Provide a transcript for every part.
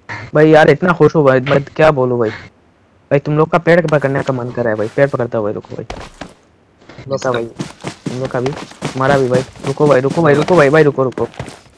भाई यार इतना खुश हूँ भाई, मैं क्या बोलूँ भाई। भाई तुम लोग का पेड़ पकड़ने का मन कर रहा है भाई, पेड़ पकड़ता हुआ रुको भाई। तुम लोग का इसका भाई, तुम लोग का भी, तुम्हारा भी भाई। रुको भाई, रुको भाई, तो रुको भाई, भाई रुको रुको।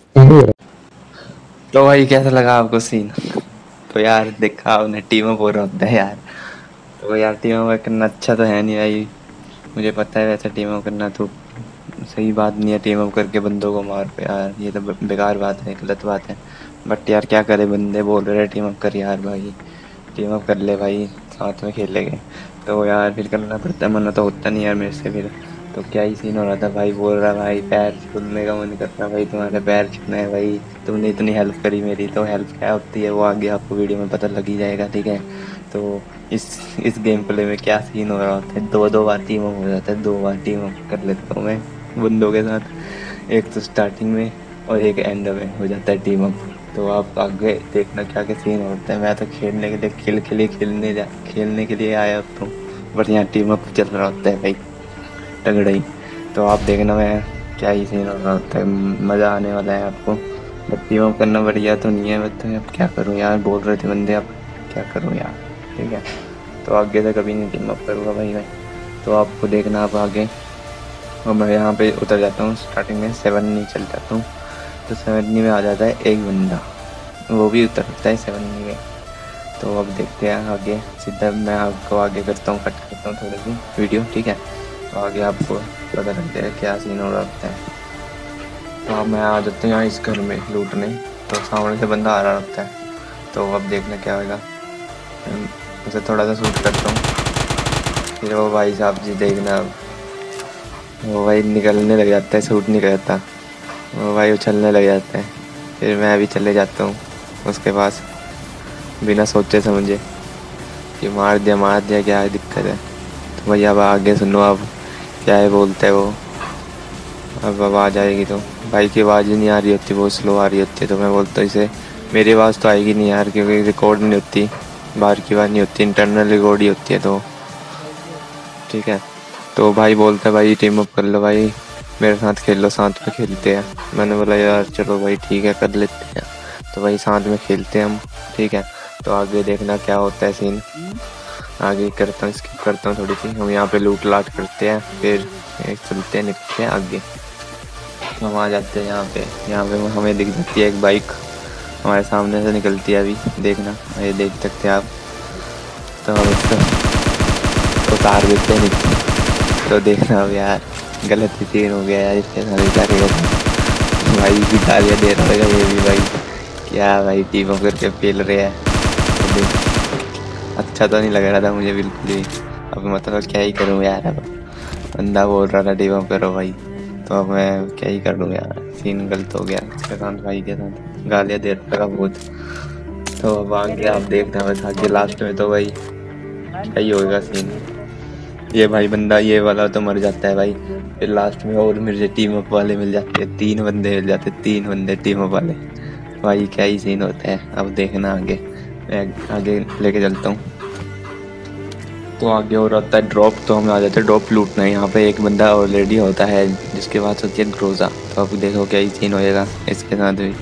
तो भाई कैसा लगा आपको सीन? तो यार देखा आपने टीम अप हो रहा होता है यार। तो यार टीम अप करना अच्छा तो है नहीं भाई, मुझे पता है वैसे टीम अप करना तो सही बात नहीं है। टीम अप करके बंदों को मार पे यार, ये तो बेकार बात है, गलत बात है। बट यार क्या करे, बंदे बोल रहे टीम अप कर यार भाई, टीम अप कर ले भाई, साथ में खेलेंगे। तो यार फिर करना पड़ता है, मना तो होता नहीं यार मेरे से फिर। तो क्या ही सीन हो रहा था भाई, बोल रहा भाई पैर छूने का मन कर रहा भाई, तुम्हारे पैर छूना है भाई, तुमने इतनी हेल्प करी मेरी। तो हेल्प क्या होती है वो आगे आपको वीडियो में पता लग ही जाएगा, ठीक है। तो इस गेम प्ले में क्या सीन हो रहा होता है, दो दो बार टीम अप हो जाता है, 2 बार टीम अप कर लेता हूँ मैं बंदों के साथ, एक तो स्टार्टिंग में और एक एंड में हो जाता है टीम अप। तो आप आगे देखना क्या क्या सीन होता है। मैं तो खेलने के लिए खेलने के लिए आया हूँ, बट यहाँ टीम अप चल रहा होता है भाई, तगड़ा ही। तो आप देखना मैं क्या ही सीन हो रहा होता है, मज़ा आने वाला है आपको। बट टीम अप करना बढ़िया तो नहीं है, मैं तो अब क्या करूँ यार, बोल रहे थे बंदे, अब क्या करूँ यार, ठीक है। तो आगे से कभी नहीं टीम अप करूँगा भाई मैं। तो आपको देखना आप आगे, और मैं यहाँ पे उतर जाता हूँ स्टार्टिंग में 7 नहीं चल जाता हूँ। तो 7 में आ जाता है एक बंदा, वो भी उतरता है 7 में। तो अब देखते हैं आगे, सीधा मैं आपको आगे करता हूँ, कट करता हूँ थोड़ी सी वीडियो, ठीक है। तो आगे आपको पता लगता है क्या सीन हो रहा होता है। तो अब मैं आ जाता हूँ यहाँ इस घर में लूटने, तो सामने से बंदा आ रहा होता है। तो अब देखना क्या होगा, उसे थोड़ा सा शूट करता हूँ, फिर वो भाई साहब जी देखना, अब वो भाई निकलने लग जाता है, शूट नहीं करता, वो भाई उछलने लग जाता है। फिर मैं भी चले जाता हूँ उसके पास बिना सोचे समझे कि मार दिया क्या दिक्कत है। तो भैया अब आगे सुनो, अब क्या है बोलते हैं वो, अब आवाज़ आएगी तो भाई की आवाज़ ही नहीं आ रही होती, बहुत स्लो आ रही होती है। तो मैं बोलता हूँ इसे मेरी आवाज़ तो आएगी नहीं यार, क्योंकि रिकॉर्ड नहीं होती, बाहर की आवाज़ नहीं होती, इंटरनल रिकॉर्ड ही होती है, तो ठीक है। तो भाई बोलता है भाई टीम अप कर लो भाई, मेरे साथ खेल लो, साथ में खेलते हैं। मैंने बोला यार चलो भाई ठीक है कर लेते हैं। तो भाई साथ में खेलते हैं हम, ठीक है। तो आगे देखना क्या होता है सीन, आगे करता हूँ, स्किप करता हूँ थोड़ी सी। हम यहाँ पे लूट लाट करते हैं, फिर चलते हैं, निकलते हैं आगे। तो हम आ जाते हैं यहाँ पे हमें दिख जाती है एक बाइक, हमारे सामने से निकलती है, अभी देखना, ये देख सकते हैं आप। तो हम इसको उतार देते हैं नीचे। तो देखना अब यार गलत ही सीन हो गया यार, इसके साथ क्या करेगा भाई, भी गालियाँ दे रहा होगा ये भी भाई, क्या भाई टीम अप करके फेल रहे हैं। अच्छा तो नहीं लग रहा था मुझे बिल्कुल भी। अब मतलब क्या ही करूँ यार, अब बंदा बोल रहा था टीम अप करो भाई, तो अब मैं क्या ही कर लूँ यार, सीन गलत हो गया इसके साथ, भाई के साथ गालियाँ दे रहा था बहुत। तो अब आगे आप देखना बस, आगे लास्ट में तो भाई क्या ही होगा सीन, ये भाई बंदा ये वाला तो मर जाता है भाई, फिर लास्ट में और मुझे टीम अप वाले मिल जाते हैं, 3 बंदे मिल जाते हैं, 3 बंदे टीम अप वाले, भाई क्या ही सीन होता है। अब देखना आगे, मैं आगे लेके चलता हूँ। तो आगे और आता है ड्रॉप, तो हम आ जाते हैं ड्रॉप लूटना है। यहाँ पे एक बंदा ऑलरेडी होता है जिसके पास होती है ग्रोजा। तो अब देखो क्या ही सीन होएगा इसके साथ भी।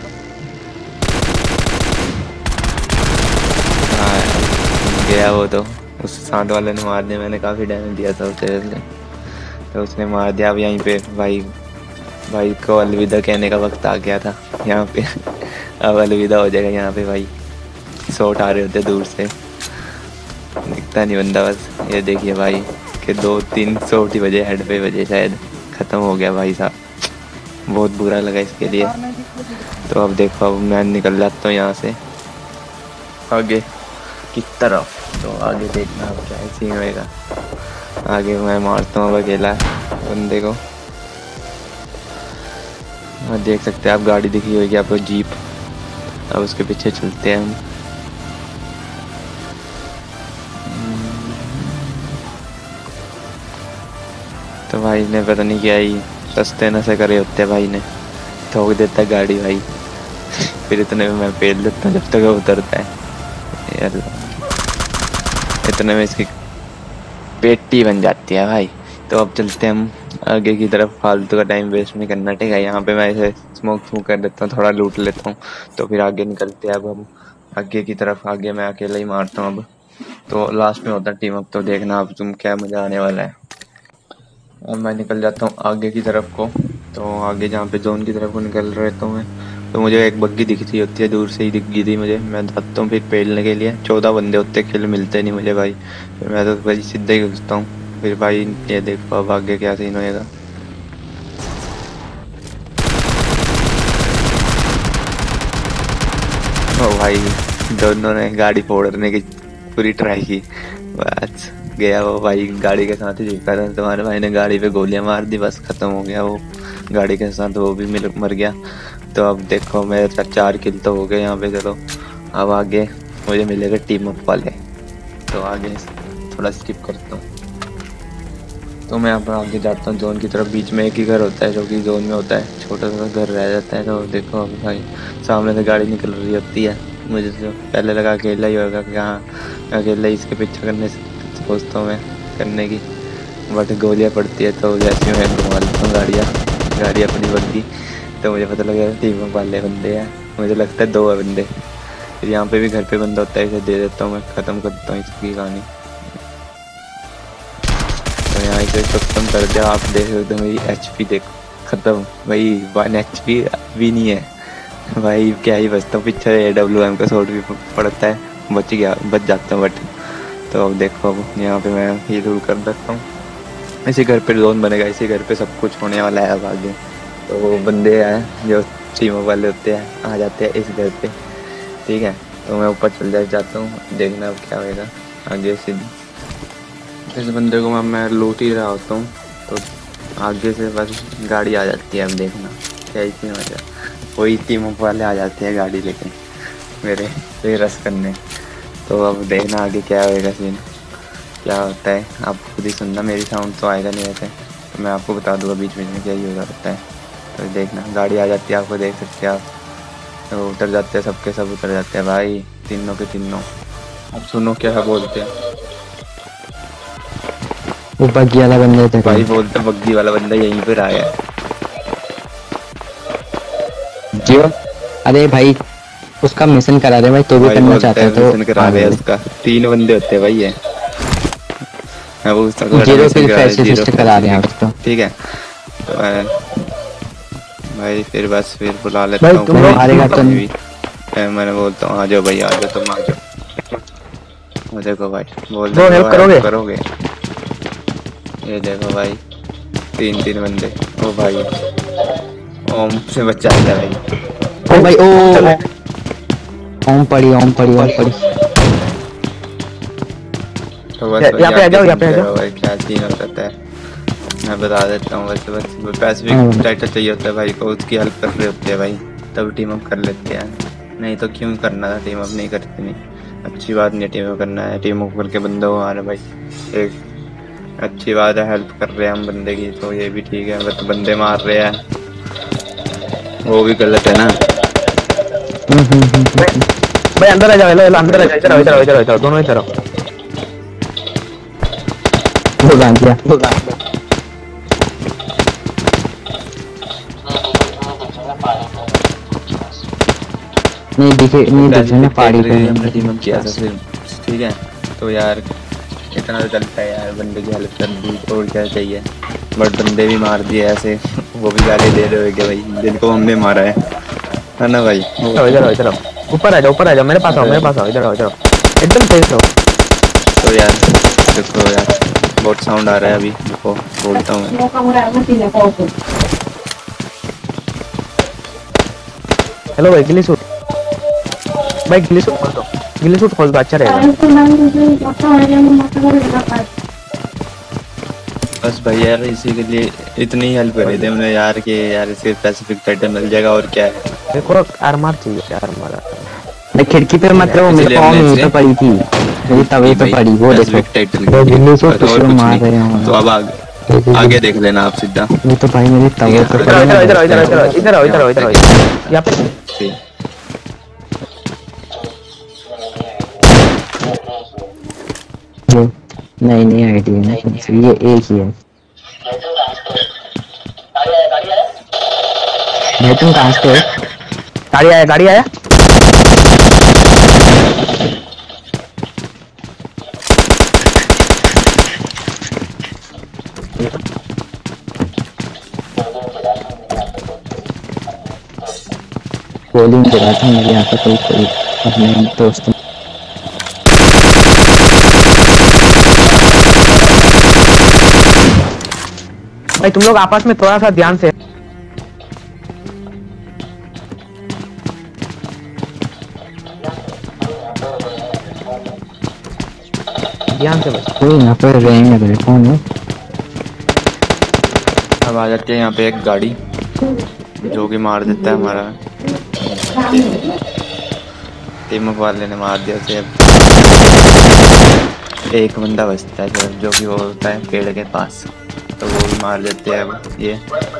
हाँ गया वो, तो उस साथ वाले ने मार दिया, मैंने काफ़ी डैमेज दिया था उसे, तो उसने मार दिया। अब यहीं पे भाई को अलविदा कहने का वक्त आ गया था यहाँ पे अब अलविदा हो जाएगा यहाँ पे भाई, शॉट आ रहे होते दूर से, दिखता नहीं बंदा, बस ये देखिए भाई कि 2-3 शॉट ही बजे, हेड पे बजे शायद, ख़त्म हो गया भाई साहब, बहुत बुरा लगा इसके लिए। तो अब देखो, अब मैं निकल जाता हूँ यहाँ से आगे की तरफ। तो आगे देखना अब क्या सीन होएगा, आगे मैं मारता हूँ अब अकेला बंदे को। देख सकते हैं आप, गाड़ी दिखी होगी आपको, जीप। अब उसके पीछे चलते हैं हम। तो भाई ने पता नहीं क्या ही सस्ते नशे करे होते हैं, भाई ने ठोक देता है गाड़ी भाई फिर इतने में मैं पेल देता हूँ जब तक वो उतरता है यार, इतने में इसकी पेटी बन जाती है भाई। तो अब चलते हैं हम आगे की तरफ फालतू का टाइम वेस्ट नहीं करना, ठीक है। यहाँ पे मैं ऐसे स्मोक कर देता हूँ, थोड़ा लूट लेता हूँ, तो फिर आगे निकलते हैं। अब हम आगे की तरफ, आगे मैं अकेला ही मारता हूँ अब, तो लास्ट में होता है टीम अप। तो देखना अब तुम क्या मज़ा आने वाला है। और मैं निकल जाता हूँ आगे की तरफ को, तो आगे जहाँ पे जोन की तरफ को निकल रहता हूँ मैं, तो मुझे एक बग्गी दिख रही होती है, दूर से ही दिख गई थी मुझे। मैं जाता हूँ फिर पेलने के लिए, 14 बंदे होते, किल मिलते नहीं मुझे भाई, फिर मैं तो भाई सीधा ही घुसता हूँ। फिर भाई ये देखो अब आगे क्या सीन होएगा। ओ भाई, दोनों ने गाड़ी फोड़ने की पूरी ट्राई की, बस गया वो भाई, गाड़ी के साथ ही झुका था। तुम्हारे भाई ने गाड़ी पे गोलियां मार दी, बस खत्म हो गया वो गाड़ी के साथ, वो भी मर गया। तो अब देखो मेरे 4 किल तो हो गए यहाँ पे। चलो अब आगे मुझे मिलेगा टीम अप वाले, तो आगे थोड़ा स्किप करता हूँ। तो मैं अब आगे जाता हूँ जोन की तरफ। बीच में एक ही घर होता है जो कि जोन में होता है, छोटा सा घर रह जाता है। तो देखो अब भाई सामने से गाड़ी निकल रही होती है, मुझे तो पहले लगा अकेला ही होगा कि हाँ अकेला ही इसके पीछे करने से सोचता हूँ मैं करने की, बट गोलियाँ पड़ती है। तो जैसे मैं घुमा लेता हूँ गाड़ी अपनी बग्गी, तो मुझे पता लगा टीम वाले बंदे हैं, मुझे लगता है 2 बंदे। फिर यहाँ पे भी घर पे बंदा होता है, इसे दे देता हूँ मैं, ख़त्म करता हूँ इसकी कहानी। तो यहाँ इसे खत्म कर दिया। आप देख सकते हो मेरी HP देखो ख़त्म भाई, 1 HP भी नहीं है भाई, क्या ही बचता हूँ। पीछे AWM का शॉट भी पड़ता है, बच जाता हूँ बट। तो अब देखो अब यहाँ पे मैं ये रूल कर देता हूँ, इसी घर पे जोन बनेगा, इसी घर पे सब कुछ होने वाला है अब आगे। तो वो बंदे हैं जो टीमों वाले होते हैं आ जाते हैं इस घर पे, ठीक है। तो मैं ऊपर चल जाता हूँ, देखना अब क्या होएगा आगे से। इस बंदे को मैं लूट ही रहा होता हूँ, तो आगे से बस गाड़ी आ जाती है। अब देखना क्या ही सीन हो जाए, कोई टीमों वाले आ जाते हैं गाड़ी लेके मेरे पे रस करने। तो अब देखना आगे क्या होएगा सीन, क्या होता है। आप खुद ही सुनना, मेरी साउंड तो आएगा नहीं वैसे, तो मैं आपको बता दूंगा बीच बीच में क्या ही होगा रहता है। तो देखना गाड़ी आ जाती है, आपको देख सकते हैं आप, तो उतर जाते हैं, सबके सब उतर जाते हैं भाई, तीनों के तीनों। अब सुनो क्या बोलते हैं, वो बग्गी वाला बंदा था भाई बोलते बग्गी वाला बंदा यहीं पर आया है। जियो, अरे भाई उसका मिशन करा रहे भाई, तो भी करना चाहता है तो मिशन करा रहे हैं उसका, 3 बंदे होते हैं भाई ये। मैं वो जीरो फिर पैसिफिस्ट करा रहे हैं उसको, ठीक है। तो भाई फिर बस फिर बुला लेता हूँ, तुम लोग हारेगा तो मैंने बोलता हूँ आ जाओ भाई, आ जाओ तुम, आ जाओ। देखो भाई बोल दो हेल्प करोगे, ये देखो भाई 3 बंदे। ओ भाई ओम से बचा है भाई, ओ भाई ओम पड़ी। तो बस यहाँ पे आ जाओ भाई क्या सीन होता है मैं बता देता हूँ। बस पैसिफिक टाइटल चाहिए होता है भाई को, उसकी हेल्प कर रहे होते हैं भाई, तब टीम अप कर लेते हैं, नहीं तो क्यों करना था, टीम अप नहीं करते नहीं, अच्छी बात नहीं टीम अप करना है। टीम अप करके बंदे को मारे भाई, एक अच्छी बात है, हेल्प कर रहे हैं हम बंदे की, तो ये भी ठीक है। बट बंदे मार रहे हैं वो भी गलत है ना। भाई अंदर आ जाओ, अंदर आ जाओ, इधर दोनों इधर आओ। नहीं दिखे ना पहाड़ी पे हमने टीम अप किया था फिर, ठीक है। तो यार इतना तो चलता है यार, बंदे की हेल्प कर दी और क्या चाहिए, बट बंदे भी मार दिए ऐसे वो भी गाली दे रहे हो कि भाई जिनको हमने मारा है ना भाई। इधर आओ, ऊपर आ जाओ, मेरे पास आओ, इधर आओ एकदम तेज हो। तो यार देखो यार बहुत साउंड आ रहा है अभी, देखो बोलता हूँ मैं। हेलो भाई गिली सूट, भाई गिली सूट खोल दो, गिली सूट खोल दो, अच्छा रहेगा। बस भाई यार इसी के लिए इतनी हेल्प करी थी हमने यार कि यार इसके पैसिफिक टाइटल मिल जाएगा और क्या है। देखो आर्मर चाहिए, आर्मर खिड़की पे मतलब मेरे पाँव में तो पड़ी थी, मेरी तवे पे पड़ी, वो देखो टाइटल मार रहे हैं। तो अब आगे देख लेना आप सीधा, ये तो भाई मेरी तवे पे इधर आओ यहाँ पे। नहीं आईडी है, ये एक ही है। भाई तुम कहाँ से हो? गाड़ी आया, गाड़ी आया। गोली गिरा था मेरे यहाँ पे कोई अपने दोस्त ने। भाई तुम लोग आपस में थोड़ा सा ध्यान से, ध्यान से भाई। कोई यहाँ पे रेंग है, कौन है? अब आ जाती है यहाँ पे एक गाड़ी जो कि मार देता है हमारा टीम वाले ने मार दिया उसे। अब एक बंदा बचता है सिर्फ, जो कि वो होता है पेड़ के पास, तो वो भी मार देते हैं। अब ये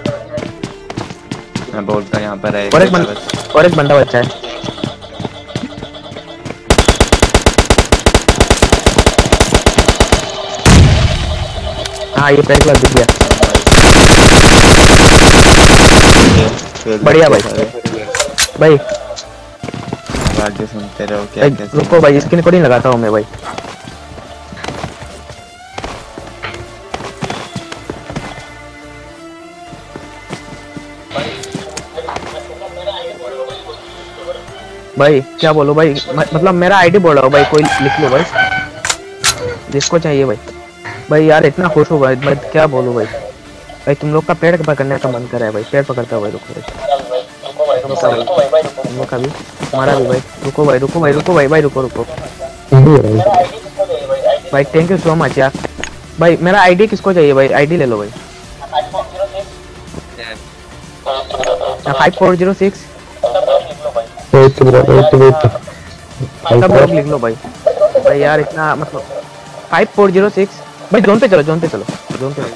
मैं बोलता हूँ यहाँ पर है और एक बंदा बच्चा है। हाँ ये पहले दिख गया। बढ़िया भाई। भाई आगे सुनते रहो क्या क्या। रुको भाई, इसकी रिकॉर्डिंग लगाता हूँ मैं भाई। भाई क्या बोलो भाई, मतलब मेरा आईडी बोल रहा हूँ भाई, कोई लिख लो भाई जिसको चाहिए भाई। भाई यार इतना खुश हूँ भाई, मैं क्या बोलूँ भाई। भाई तुम लोग का पेड़ पकड़ने का मन कर रहा है भाई, पेड़ पकड़ता हूँ भाई। रुको भाई, तुम लोग का भी, हमारा भी भाई। रुको भाई, रुको भाई, रुको भाई, भाई रुको रुको भाई। थैंक यू सो मच यार। भाई मेरा आईडी किसको चाहिए भाई, आईडी ले लो भाई। 5406 सब लोग लिख लो भाई। भाई यार इतना मतलब 5406 भाई। जोन पे चलो, जोन पे चलो, जोन पे।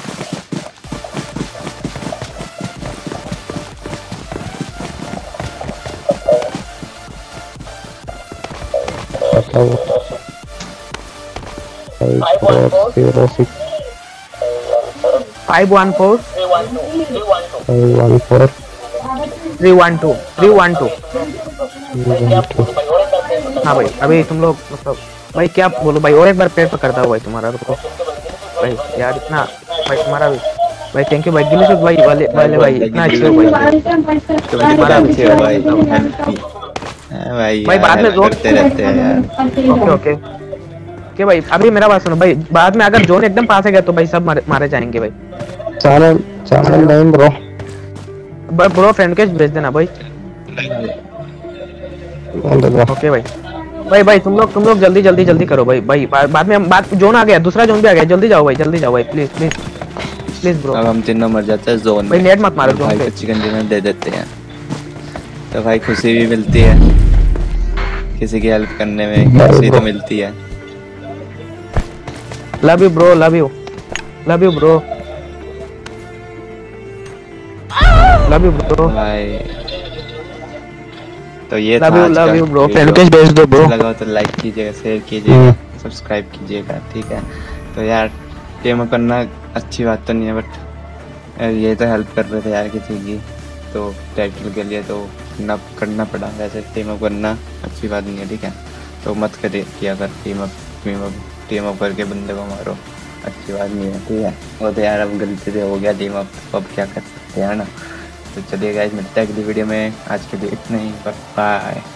फाइव 1 4 312 हाँ भाई। अभी तुम लोग मतलब भाई क्या बोलो भाई, और एक बार पेड़ पकड़ता हूँ भाई तुम्हारा। रुको भाई यार इतना भाई तुम्हारा भी भाई। थैंक यू भाई गिली भाई वाले भाई, इतना अच्छे हो भाई। तुम्हारा भी भाई भाई बाद में जोन करते रहते हैं यार। ओके ओके ओके भाई। अभी मेरा बात सुनो भाई, बाद में अगर जोन एकदम पास है गया तो भाई सब मारे जाएंगे भाई। चैनल नहीं ब्रो, ब्रो फ्रेंड के भेज देना भाई। ओके भाई। भाई तुम लोग जल्दी करो भाई। भाई बाद में बात, जोन आ गया, दूसरा जोन भी आ गया। जल्दी जाओ भाई प्लीज प्लीज प्लीज ब्रो। अब हम तीनों मर जाते हैं जोन भाई। नेट मत मारो जोन पे। चिकन डिनर दे देते हैं तो भाई खुशी भी मिलती है, किसी की हेल्प करने में खुशी तो मिलती है। Love you bro, love you bro, love you bro भाई। तो ये लव यू ब्रो। फ्रेंड के भेज दो ब्रो। लगा तो लाइक कीजिएगा, शेयर कीजिएगा, सब्सक्राइब कीजिएगा, ठीक है। तो यार टीम अप करना अच्छी बात तो नहीं है, बट ये तो हेल्प कर रहे थे यार किसी की, तो टाइटल के लिए तो करना पड़ा। वैसे टीम अप करना अच्छी बात नहीं है, ठीक है। तो मत किया कर टीम अप करके बंदे को मारो, अच्छी बात नहीं है, ठीक है। वो तो यार अब गलती से हो गया टीम अप, अब क्या कर सकते हैं ना। तो चलिए गाइस, मिलते हैं अगली वीडियो में। आज के लिए इतना ही, बाय।